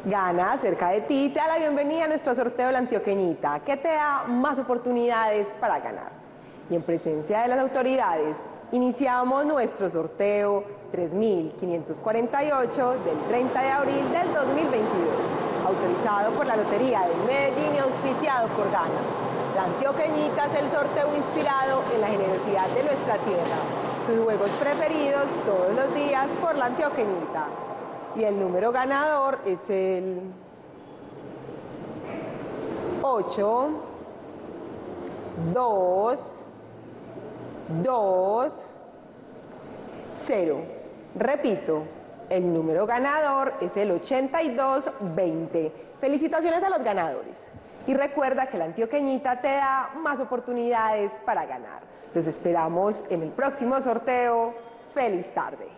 Gana cerca de ti te da la bienvenida a nuestro sorteo de la Antioqueñita, que te da más oportunidades para ganar. Y en presencia de las autoridades, iniciamos nuestro sorteo 3548 del 30 de abril del 2022, autorizado por la Lotería de Medellín y auspiciado por Gana. La Antioqueñita es el sorteo inspirado en la generosidad de nuestra tierra. Tus juegos preferidos todos los días por la Antioqueñita. Y el número ganador es el 8, 2, 2, 0. Repito, el número ganador es el 8220. Felicitaciones a los ganadores. Y recuerda que la Antioqueñita te da más oportunidades para ganar. Los esperamos en el próximo sorteo. ¡Feliz tarde!